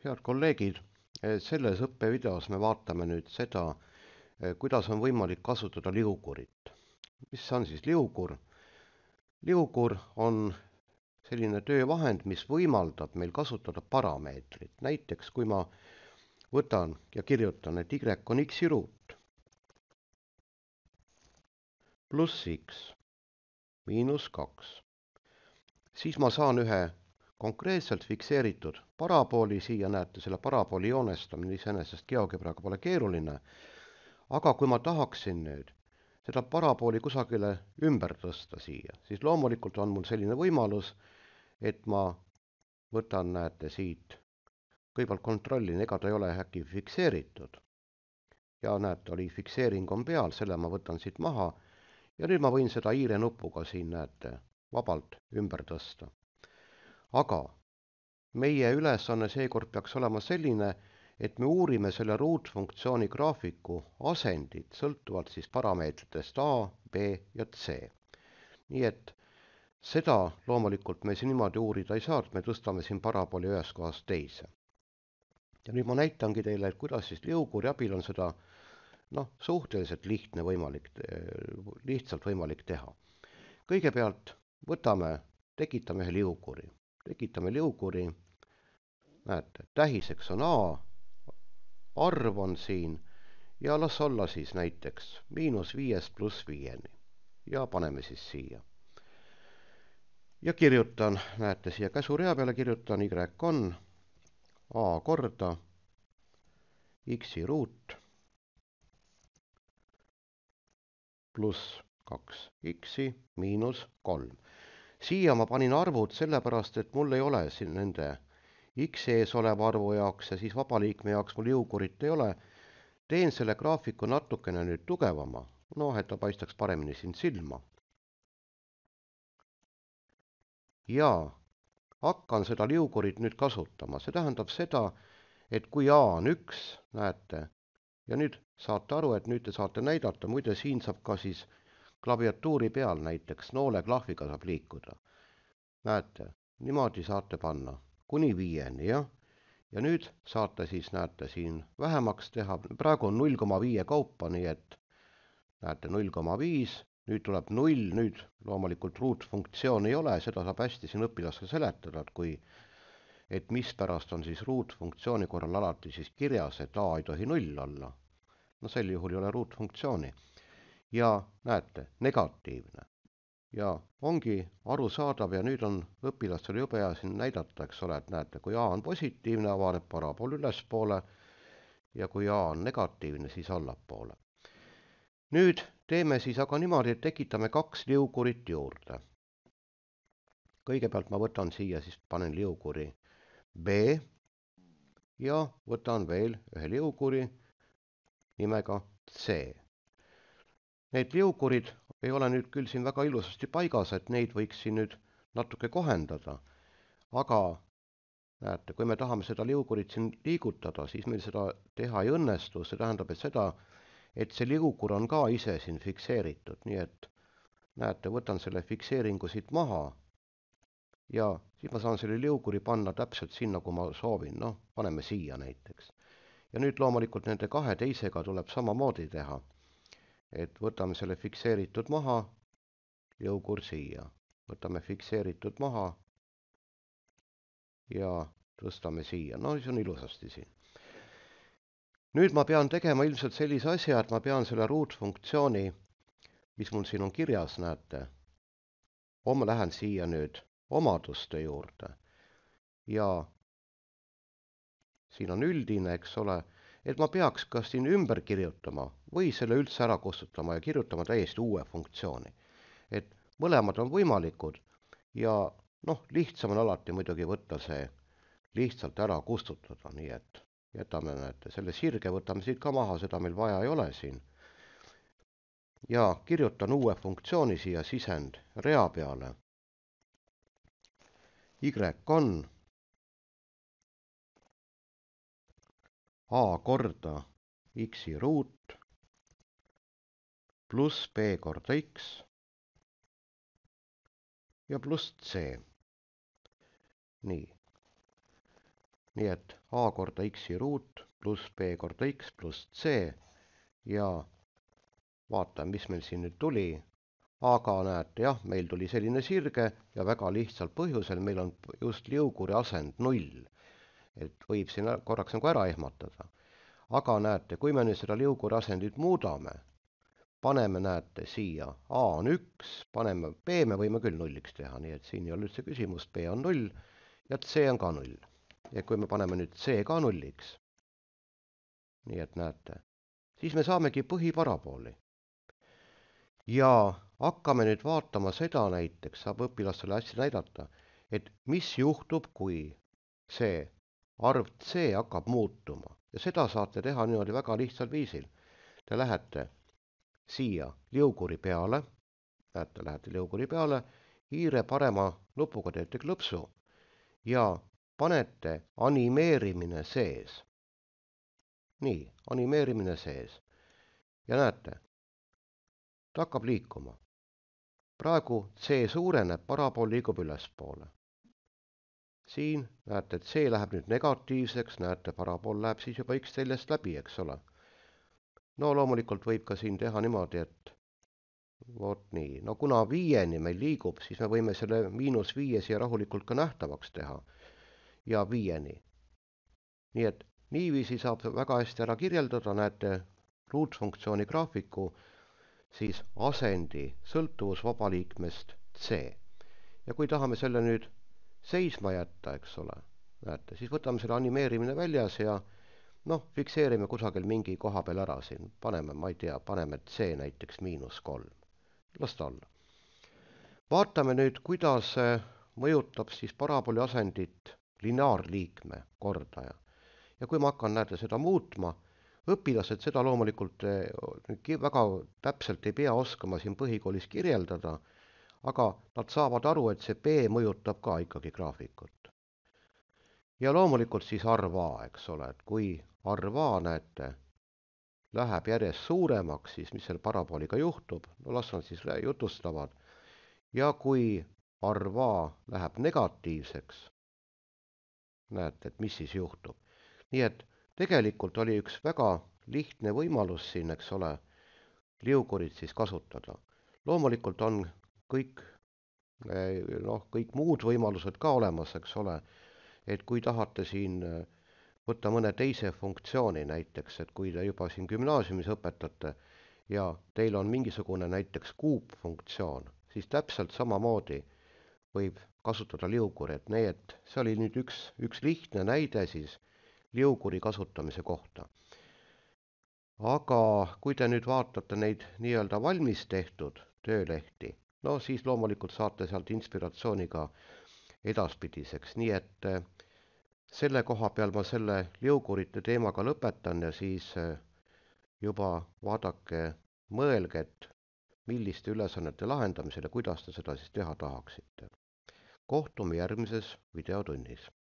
Head kolleegid, selles õppevideos me vaatame nüüd seda, kuidas on võimalik kasutada liugurit. Mis on siis liugur? Liugur on selline töövahend, mis võimaldab meil kasutada parameetrit. Näiteks kui ma võtan ja kirjutan, et y on x-i ruut pluss x miinus 2, siis ma saan ühe konkreetselt fikseeritud parabooli, siia näete selle parabooli joonestamine iseenesest GeoGebraga pole keeruline, aga kui ma tahaksin nüüd seda parabooli kusagile ümber tõsta siia, siis loomulikult on mul selline võimalus, et ma võtan, näete siit, kõigepealt kontrollin, ega ta ei ole äkki fikseeritud. Ja näete, oli fikseering on peal, selle ma võtan siit maha ja nüüd ma võin seda hiire nupuga siin, näete, vabalt ümber tõsta. Aga meie ülesanne seekord peaks olema selline, et me uurime selle ruutfunktsiooni graafiku asendit sõltuvalt siis parameetritest A, B ja C. Nii et seda loomulikult me siin niimoodi uurida ei saa, et me tõstame siin parabooli ühest kohast teise. Ja nüüd ma näitangi teile, et kuidas siis liuguri abil on seda suhteliselt lihtsalt võimalik teha. Kõigepealt tekitame ühe liuguri. Tekitame liuguri, näete, tähiseks on A, arv on siin ja las olla siis näiteks -5 pluss 5 ja paneme siis siia. Ja kirjutan, näete, siia käsurea peale kirjutan y on A korda x-i ruut pluss 2x miinus 3. Siia ma panin arvud sellepärast, et mul ei ole siin nende x ees oleva arvu jaoks ja siis vabaliikme jaoks mul liugurit ei ole. Teen selle graafiku natukene nüüd tugevama, et ta paistaks paremini siin silma. Ja hakkan seda liugurit nüüd kasutama. See tähendab seda, et kui A on 1, näete, ja nüüd saate aru, et nüüd te saate näidata, muide siin saab ka siis klaviatuuri peal näiteks nooleklahviga saab liikuda. Näete, niimoodi saate panna kuni 5, jah. Ja nüüd saate siis, näete, siin vähemaks teha. Praegu on 0,5 kaupa, nii et näete 0,5, nüüd tuleb 0, nüüd loomulikult ruutfunktsioon ei ole, seda saab hästi siin õpilasele seletada, et mispärast on siis ruutfunktsiooni korral alati siis kirjas, et A ei tohi 0 olla. Sel juhul ei ole ruutfunktsiooni. Ja näete, negatiivne. Ja ongi arusaadav ja nüüd on õpilastel jube hea siin näidata, eks ole, et näete, kui A on positiivne, avaneb parabool ülespoole ja kui A on negatiivne, siis allapoole. Nüüd teeme siis aga niimoodi, et tekitame 2 liugurit juurde. Kõigepealt ma võtan siia, siis panen liuguri B ja võtan veel ühe liuguri nimega C. Need liugurid ei ole nüüd küll siin väga ilusasti paigas, et neid võiks siin nüüd natuke kohendada. Aga näete, kui me tahame seda liugurit siin liigutada, siis meil seda teha ei õnnestu. See tähendab, et see liugur on ka ise siin fikseeritud. Nii et näete, võtan selle fikseeringu siit maha ja siis ma saan selle liuguri panna täpselt sinna, kui ma soovin. Paneme siia näiteks. Ja nüüd loomulikult nende kahe teisega tuleb samamoodi teha. Et võtame selle fikseeritud maha, liugur siia. Võtame fikseeritud maha ja tõstame siia. Siis on ilusasti siin. Nüüd ma pean tegema ilmselt sellise asja, et ma pean selle ruutfunktsiooni, mis mul siin on kirjas, näete, ma lähen siia nüüd omaduste juurde. Ja siin on üldine, eks ole, et ma peaks kas siin ümber kirjutama või selle üldse ära kustutama ja kirjutama täiesti uue funktsiooni. Et mõlemad on võimalikud ja lihtsam on alati muidugi võtta see lihtsalt ära kustutada, nii et jätame, näete, selle sirge võtame siit ka maha, seda meil vaja ei ole siin. Ja kirjutan uue funktsiooni siia sisend rea peale. Y on A korda x-i ruut pluss B korda x ja pluss C. Nii. nii et a korda x-i ruut pluss b korda x pluss c ja vaatame, mis meil siin nüüd tuli. Aga näete, jah, meil tuli selline sirge ja väga lihtsal põhjusel meil on just liuguri asend 0. Et võib siin korraks nagu ära ehmatada. Aga näete, kui me nüüd seda liuguri asendit muudame, paneme, näete, siia a on 1, paneme b, me võime küll 0-ks teha, nii et siin ei ole üldse küsimust, b on 0 ja c on ka 0. Ja kui me paneme nüüd c ka 0-ks, nii et näete, siis me saamegi põhiparabooli. Ja hakkame nüüd vaatama seda näiteks, saab õpilastele hästi näidata, et mis juhtub, kui see arv c hakkab muutuma. Ja seda saate teha niimoodi väga lihtsal viisil. Te lähete siia liuguri peale, näete, lähete liuguri peale, hiire parema nupuga teete klõpsu ja panete animeerimine sees. Nii, animeerimine sees. Ja näete, ta hakkab liikuma. Praegu C suureneb, parabool liigub ülespoole. Siin näete, et C läheb nüüd negatiivseks, näete, parabool läheb siis juba X teljest läbi, eks ole. No loomulikult võib ka siin teha niimoodi, et vot nii. No kuna 5-ni meil liigub, siis me võime selle -5 siia rahulikult ka nähtavaks teha. Ja 5-ni. Nii et niiviisi saab väga hästi ära kirjeldada, näete, ruutfunktsiooni graafiku, siis asendi sõltuvus vabaliikmest C. Ja kui tahame selle nüüd seisma jätta, eks ole, näete, siis võtame selle animeerimine väljas ja noh, fikseerime kusagil mingi koha peal ära siin. Paneme, ma ei tea, paneme C näiteks -3. Las ta olla. Vaatame nüüd, kuidas mõjutab siis parabooli asendit lineaarliikme kordaja. Ja kui ma hakkan, näete, seda muutma, õpilased seda loomulikult väga täpselt ei pea oskama siin põhikoolis kirjeldada, aga nad saavad aru, et see B mõjutab ka ikkagi graafikut. Ja loomulikult siis arv A, eks ole, et kui arv A, näete, läheb järjest suuremaks, siis mis selle parabooliga juhtub, no las nad siis jutustavad. Ja kui arv A läheb negatiivseks, näete, et mis siis juhtub. Nii et tegelikult oli üks väga lihtne võimalus siin, eks ole, liugurit siis kasutada. Loomulikult on kõik muud võimalused ka olemas, eks ole, et kui tahate siin võtta mõne teise funktsiooni näiteks, et kui te juba siin gümnaasiumis õpetate ja teil on mingisugune näiteks kuupfunktsioon, siis täpselt samamoodi võib kasutada liugurit, nii et see oli nüüd üks lihtne näide siis liuguri kasutamise kohta. Aga kui te nüüd vaatate neid nii-öelda valmis tehtud töölehti, no siis loomulikult saate sealt inspiratsiooni ka edaspidiseks, nii et selle koha peal ma selle liugurite teemaga lõpetan ja siis juba vaadake, mõelge, et milliste ülesannete lahendamisele, kuidas te seda siis teha tahaksite. Kohtume järgmises videotunnis.